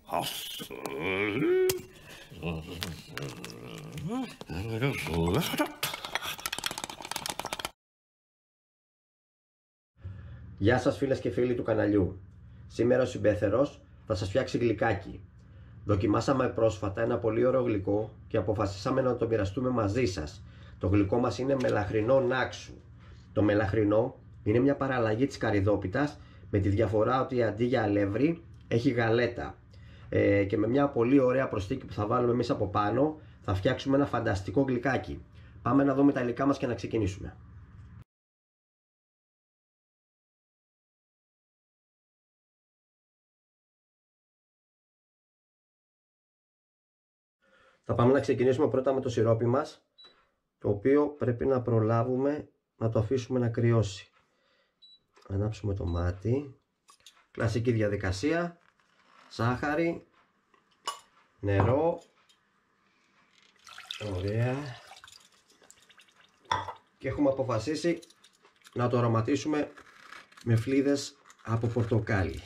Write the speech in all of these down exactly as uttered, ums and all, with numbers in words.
Γεια σας φίλες και φίλοι του καναλιού. Σήμερα ο Συμπέθερος θα σας φτιάξει γλυκάκι. Δοκιμάσαμε πρόσφατα ένα πολύ ωραίο γλυκό και αποφασίσαμε να το μοιραστούμε μαζί σας. Το γλυκό μας είναι μελαχρινό νάξου. Το μελαχρινό είναι μια παραλλαγή της καρυδόπιτας, με τη διαφορά ότι αντί για αλεύρι έχει γαλέτα. Ε, και με μια πολύ ωραία προσθήκη που θα βάλουμε εμείς από πάνω θα φτιάξουμε ένα φανταστικό γλυκάκι. Πάμε να δούμε τα υλικά μας και να ξεκινήσουμε. Θα πάμε να ξεκινήσουμε πρώτα με το σιρόπι μας, το οποίο πρέπει να προλάβουμε να το αφήσουμε να κρυώσει. Ανάψουμε το μάτι, κλασική διαδικασία, ζάχαρη, νερό, ωραία, και έχουμε αποφασίσει να το αρωματίσουμε με φλίδες από πορτοκάλι.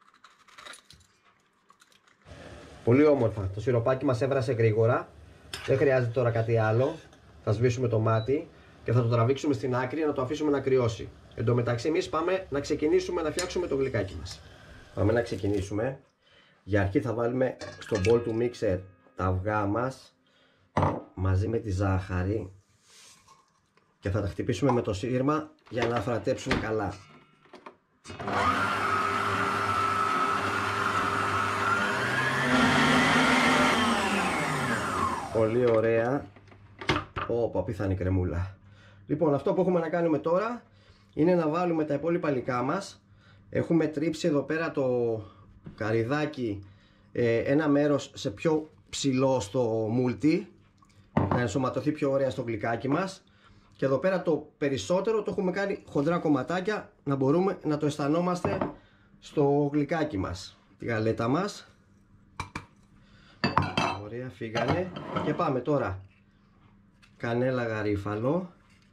Πολύ όμορφα, το σιροπάκι μας έβρασε γρήγορα, δεν χρειάζεται τώρα κάτι άλλο. Θα σβήσουμε το μάτι και θα το τραβήξουμε στην άκρη να το αφήσουμε να κρυώσει. Εν τω μεταξύ εμείς πάμε να ξεκινήσουμε να φτιάξουμε το γλυκάκι μας. Πάμε να ξεκινήσουμε. Για αρχή θα βάλουμε στο μπολ του μίξερ τα αυγά μας μαζί με τη ζάχαρη και θα τα χτυπήσουμε με το σύρμα για να αφρατέψουν καλά. Πολύ ωραία. Ωπα, πιθανή κρεμούλα. Λοιπόν, αυτό που έχουμε να κάνουμε τώρα είναι να βάλουμε τα υπόλοιπα υλικά μας. Έχουμε τρίψει εδώ πέρα το καρυδάκι ε, ένα μέρος σε πιο ψηλό στο μούλτι, να ενσωματωθεί πιο ωραία στο γλυκάκι μας. Και εδώ πέρα το περισσότερο το έχουμε κάνει χοντρά κομματάκια, να μπορούμε να το αισθανόμαστε στο γλυκάκι μας. Τη γαλέτα μας. Ωραία, φύγανε. Και πάμε τώρα. Κανέλα γαρίφαλο,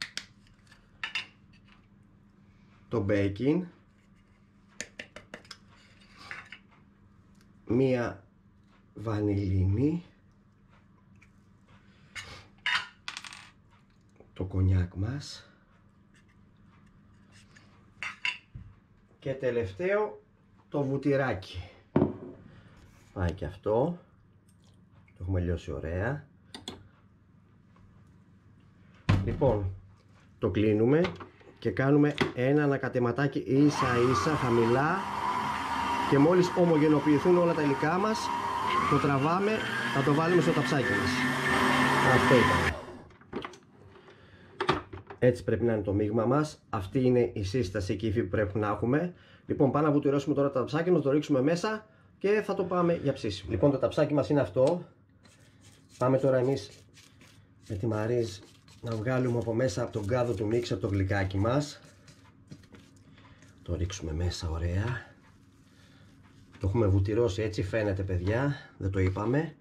το baking, μία βανιλίνη, το κονιάκ μας και τελευταίο το βουτυράκι. Πάει και αυτό, το έχουμε λιώσει ωραία. Λοιπόν, το κλείνουμε και κάνουμε ένα ανακατεματάκι ίσα ίσα χαμηλά και μόλις ομογενοποιηθούν όλα τα υλικά μας το τραβάμε, θα το βάλουμε στο ταψάκι μας. Αυτό ήταν. Έτσι πρέπει να είναι το μείγμα μας. Αυτή είναι η σύσταση, η κύφη που πρέπει να έχουμε. Λοιπόν, πάμε να βουτυρώσουμε τώρα το ταψάκι μας, το ρίξουμε μέσα και θα το πάμε για ψήσιμο. Λοιπόν, το ταψάκι μας είναι αυτό. Πάμε τώρα εμείς με τη Μαρίζ να βγάλουμε από μέσα από τον κάδο του μίξερ το γλυκάκι μας. Το ρίξουμε μέσα ωραία. Το έχουμε βουτυρώσει, έτσι φαίνεται παιδιά, δεν το είπαμε.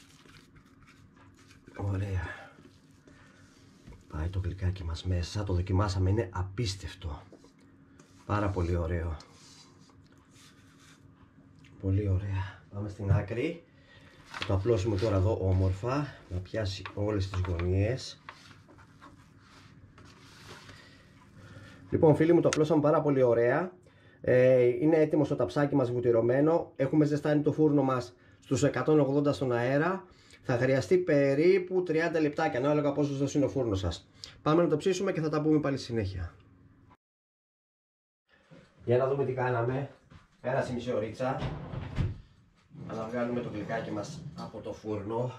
Ωραία. Πάει το γλυκάκι μας μέσα, το δοκιμάσαμε, είναι απίστευτο. Πάρα πολύ ωραίο. Πολύ ωραία. Πάμε στην άκρη. Θα το απλώσουμε τώρα εδώ όμορφα, να πιάσει όλες τις γωνίες. Λοιπόν φίλοι μου, το απλώσαμε πάρα πολύ ωραία. ε, Είναι έτοιμο το ταψάκι μας βουτυρωμένο. Έχουμε ζεστάνει το φούρνο μας στους εκατόν ογδόντα στον αέρα. Θα χρειαστεί περίπου τριάντα λεπτάκια, ανάλογα πόσο ζεστός είναι ο φούρνος σας. Πάμε να το ψήσουμε και θα τα πούμε πάλι συνέχεια. Για να δούμε τι κάναμε. Πέρασε μισή ωρίτσα. Να βγάλουμε το γλυκάκι μας από το φούρνο.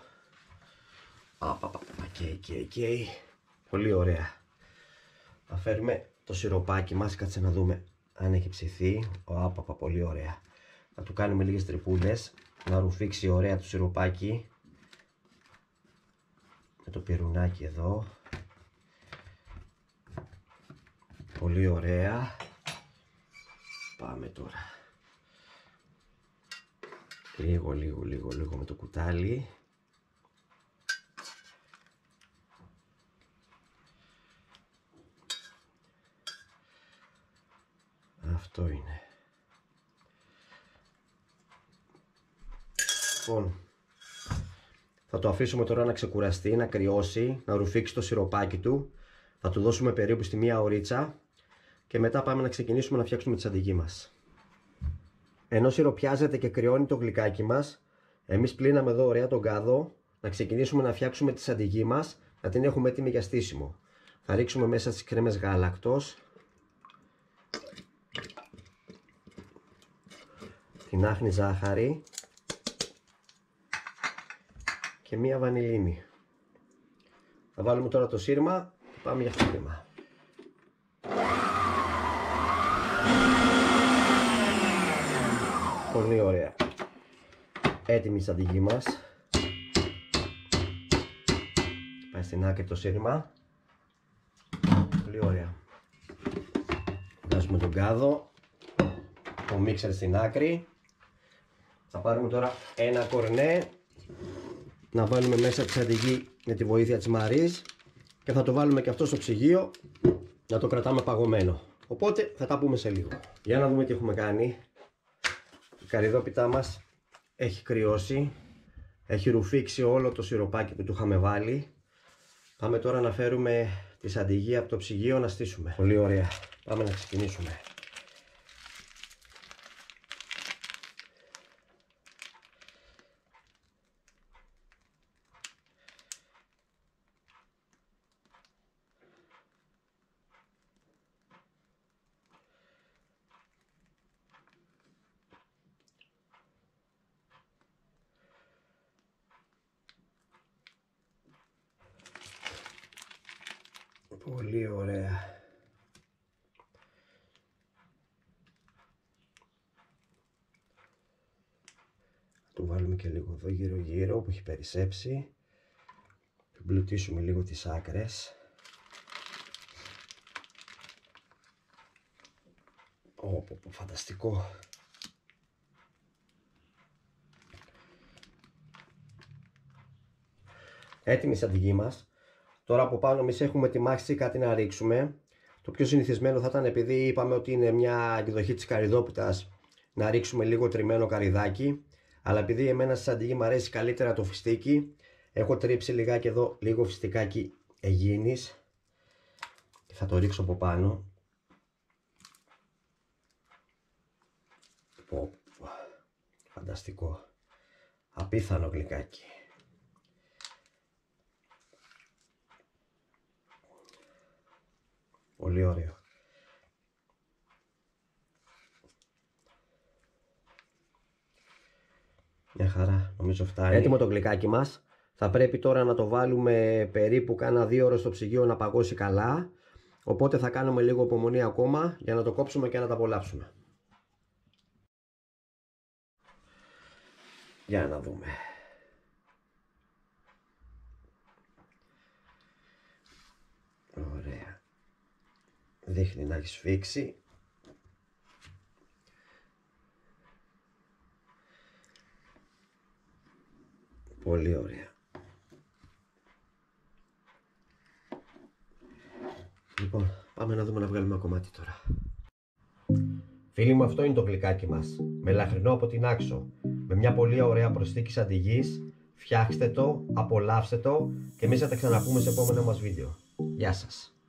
Καίει, καίει, καίει. Πολύ ωραία. Θα φέρουμε το σιροπάκι μας, κάτσε να δούμε αν έχει ψηθεί. Ωπαπα, πολύ ωραία. Θα του κάνουμε λίγες τρυπούλες, να ρουφήξει ωραία το σιροπάκι. Με το πυρουνάκι εδώ. Πολύ ωραία. Πάμε τώρα. Λίγο, λίγο, λίγο, λίγο με το κουτάλι. Αυτό είναι. Λοιπόν, θα το αφήσουμε τώρα να ξεκουραστεί, να κρυώσει, να ρουφήξει το σιροπάκι του. Θα του δώσουμε περίπου στη μία ωρίτσα και μετά πάμε να ξεκινήσουμε να φτιάξουμε τη σαντιγί μας. Ενώ σιροπιάζεται και κρυώνει το γλυκάκι μας, εμείς πλύναμε εδώ ωραία τον κάδο, να ξεκινήσουμε να φτιάξουμε τη σαντιγί μας, να την έχουμε έτοιμη για στήσιμο. Θα ρίξουμε μέσα τις κρέμες γάλακτος, την άχνη ζάχαρη και μία βανιλίνη. Θα βάλουμε τώρα το σύρμα και πάμε για χτύπημα. Πολύ ωραία. Έτοιμη η σαντιγί μας. Πάει στην άκρη το σύρμα. Πολύ ωραία. Βγάζουμε τον κάδο, το μίξερ στην άκρη. Θα πάρουμε τώρα ένα κορνέ, να βάλουμε μέσα τη σαντιγί με τη βοήθεια της Μαρίς και θα το βάλουμε και αυτό στο ψυγείο να το κρατάμε παγωμένο. Οπότε θα τα πούμε σε λίγο. Για να δούμε τι έχουμε κάνει. Η καρυδόπιτά μας έχει κρυώσει, έχει ρουφήξει όλο το σιροπάκι που του είχαμε βάλει. Πάμε τώρα να φέρουμε τη σαντιγί από το ψυγείο να στήσουμε. Πολύ ωραία. Πάμε να ξεκινήσουμε. Πολύ ωραία. Του βάλουμε και λίγο εδώ γύρω γύρω που έχει περισσέψει. Εμπλουτίσουμε λίγο τις άκρες. Ω, πω, πω, φανταστικό. Έτοιμη η σαντιγί μας. Τώρα από πάνω εμείς έχουμε ετοιμάσει κάτι να ρίξουμε. Το πιο συνηθισμένο θα ήταν, επειδή είπαμε ότι είναι μια εκδοχή της καρυδόπιτας, να ρίξουμε λίγο τριμμένο καρυδάκι. Αλλά επειδή εμένα στη σαντιγί μου αρέσει καλύτερα το φιστίκι, έχω τρίψει λιγάκι εδώ λίγο φιστικάκι Αιγίνης και θα το ρίξω από πάνω. Πω, πω. Φανταστικό. Απίθανο γλυκάκι. Πολύ ωραίο. Μια χαρά, νομίζω φτάνει. Έτοιμο το γλυκάκι μας. Θα πρέπει τώρα να το βάλουμε περίπου κάνα δύο ώρες στο ψυγείο να παγώσει καλά. Οπότε θα κάνουμε λίγο υπομονή ακόμα για να το κόψουμε και να τα απολαύσουμε. Για να δούμε. Ωραία. Δείχνει να έχει σφίξει. Πολύ ωραία. Λοιπόν, πάμε να δούμε να βγάλουμε ένα κομμάτι τώρα. Φίλοι μου, αυτό είναι το γλυκάκι μας. Με λαχρινό από την Άξο. Με μια πολύ ωραία προσθήκη σαντιγής. Φτιάξτε το, απολαύστε το και εμείς θα τα ξαναπούμε σε επόμενο μας βίντεο. Γεια σας.